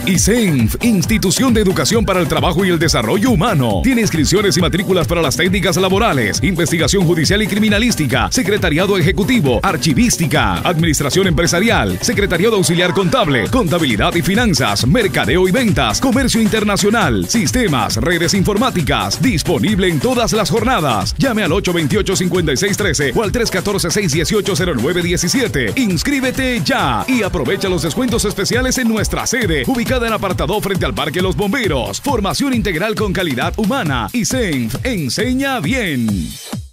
ISENF, Institución de Educación para el Trabajo y el Desarrollo Humano. Tiene inscripciones y matrículas para las técnicas laborales, investigación judicial y criminalística, secretariado ejecutivo, archivística, administración empresarial, secretariado auxiliar contable, contabilidad y finanzas, mercadeo y ventas, comercio internacional, sistemas, redes informáticas. Disponible en todas las jornadas. Llame al 828-5613 o al 314-618-0917. Inscríbete ya y aprovecha los descuentos especiales en nuestra sede, ubicada en apartado frente al Parque Los Bomberos. Formación integral con calidad humana. ISENF, enseña bien.